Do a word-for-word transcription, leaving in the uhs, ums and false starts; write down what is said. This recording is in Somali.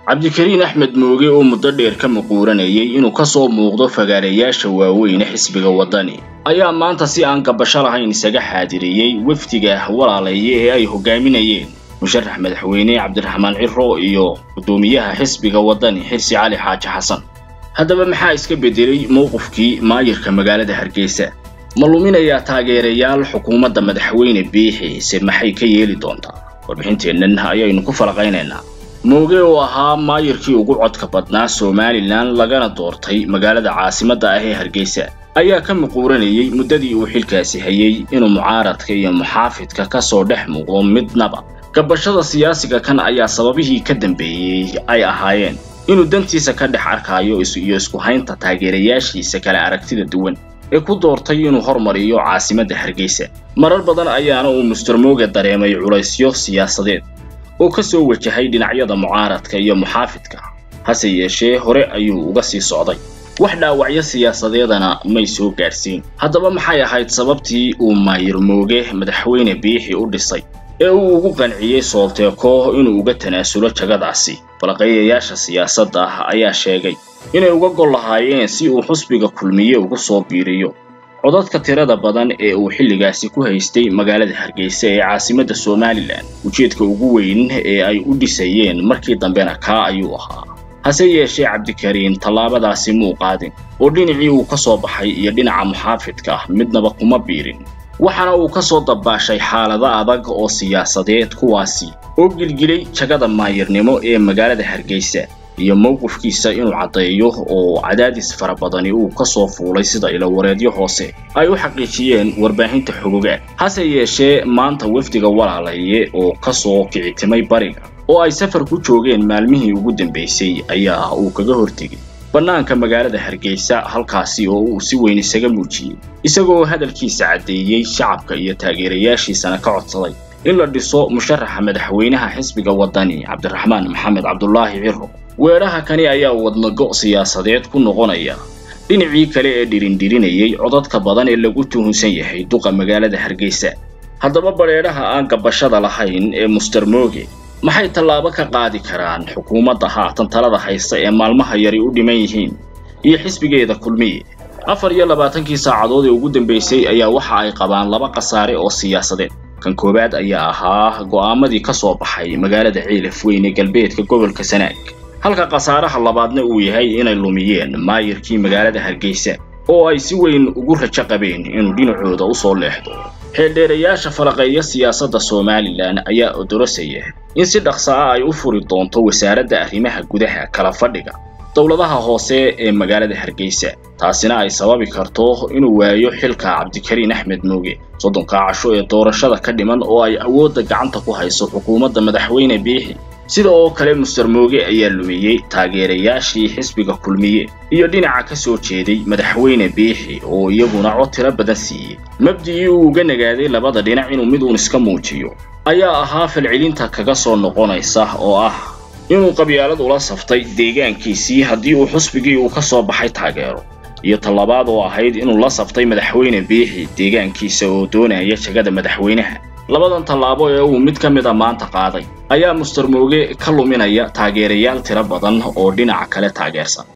cabdikariin axmed mooge oo muddo dheer ka muquuranayay inuu ka soo muuqdo fagaarayaasha waaweyn xisbiga wadani ayaa maanta si aan gabasho lahayn isaga xaadiriyay wafdiga walaalaye ee ay hogaaminayeen musharax madaxweyne cabdiraxmaan ciro iyo gudoomiyaha xisbiga wadani xirsi cali xaaji xasan. haddaba maxaa iska bedelay mowqifkii maayirka magaalada Hargeysa? ma luminayaa taageerayaal xukuumadda madaxweyne Biixi se maxay ka yeeli doontaa? warbixinteennan ayaynu ku falaqaynaynaa. mooge oo ahaa maayirkii ugu codka badnaa Somaliland lagana doortay magaalada caasimadda ah ee Hargeysa ayaa ka muquuranayay muddadii uu xilkaasi hayay inuu mucaaradka iyo muxaafidka ka soo dhex muuqdo midnaba. gabashada siyaasiga kan ayaa sababihii ka dambeeyay ay ahaayeen inuu dantiisa ka dhex arkayo iyo isku haynta taageerayaashiisa kala aragtida duwan ee ku doortay inuu hormariyo caasimadda Hargeysa. marar badan ayaana uu mister Mooge dareemay culaysyo siyaasadeed oo ka soo wajahay dhinacyada mucaaradka iyo muxaafidka. hase yeeshee hore ayuu uga sii socday, wax dhaawacyo siyaasadeedana may soo gaarsiin. haddaba maxay ahayd sababtii uu maayir Mooge madaxweyne Biixi u dhisay ee uu ugu qanciyay Soolteeko inuu uga tanaasulo jagadaasi? falaqayaasha siyaasadda ayaa sheegay inay uga gol lahaayeen si uu xusbiga kulmiye ugu soo biiriyo codadka tirada badan ee uu xilligaasi ku haystay magaalada Hargeysa ee caasimadda Somaliland. ujeedka ugu weyn ee ay u dhisayeen markii dambena ka ayuu ahaa. hase yeeshee cabdikariin tallaabadaasi muu qaadin oo dhinacii uu ka soo baxay iyo dhinaca muxaafidka midnaba kuma biirin, waxaana uu ka soo dabaashay xaalado adag oo siyaasadeed kuwaasi oo gilgilay jagada maayirnimo ee magaalada Hargeysa iyo mowqifkiisa inuu cadeeyo oo cadaadis fara badan uu ka soo fuulay sida ila wareedyo hoose ay u xaqiijiyeen warbaahinta xogogaal. hase yeeshee maanta wafdiga walaalaye oo ka soo kicitimay bariga oo ay safar ku joogeen maalmihii ugu dambeysay ayaa uu kaga hortegay banaanka magaalada Hargeysa, halkaasi oo uu si weyn isaga muujiyay isagoo hadalkiisa cadeeyay shacabka iyo taageerayaashiisana ka codsaday in la dhiso musharaxa madaxweynaha xisbiga wadani cabdiraxmaan maxamed cabdullaahi ciro. weeraha kani ayaa wadnago siyaasadeed ku noqonaya dhinacii kale ee dhirindirinayay codadka badan ee lagu tuhunsan yahay duqa magaalada Hargeysa. haddaba bareeraha aan gabashada lahayn ee mister Mooge maxay tallaabo ka qaadi karaan xukuumadda haatan talada haysta ee maalmaha yari u dhiman yihiin iyo xisbigeeda kulmiye? afar iyo labaatankii saacadood ee ugu dambeysay ayaa waxa ay qabaan laba qasaare oo siyaasadeed. kan koobaad ayaa ahaa go'aamadii ka soo baxay magaalada Ciilaf Weyn ee galbeedka gobolka Sanaag, halka qasaaraha labaadna uu yahay inay lumiyeen maayirkii magaalada Hargeysa oo ay si weyn ugu rajo qabeen inuu dhinacooda u soo leexdo. xeeldheerayaasha falaqeeya siyaasadda Somaliland ayaa odorosaya in si dhaqso ah ay u furi doonto wasaaradda arrimaha gudaha kala fadhiga dowladaha hoose ee magaalada Hargeysa, taasina ay sababi karto inuu waayo xilka cabdikariin axmed mooge soddonka casho ee doorashada ka dhiman oo ay awoodda gacanta ku hayso xukuumadda madaxweyne Biixi. sida oo kale mister Mooge ayaa lumiyay taageerayaashii xisbiga kulmiye iyo dhinaca ka soo jeeday madaxweyne Biixi oo iyaguna cod tiro badan siiyay. mabdii uu uga nagaaday labada dhinac inuu mid uun iska muujiyo ayaa ahaa falcelinta kaga soo noqonaysa oo ah inuu qabyaalad ula saftay deegaankiisii haddii uu xusbigii uu ka soo baxay taageero, iyo talabaad oo ahayd inuu la saftay madaxweyne Biixi deegaankiisa oo doonaya jagada madaxweynaha. labadan tallaabo ee uu mid ka mid ah maanta qaaday ayaa mister Mooge ka luminaya taageerayaal tiro badan oo dhinaca kale taageersan.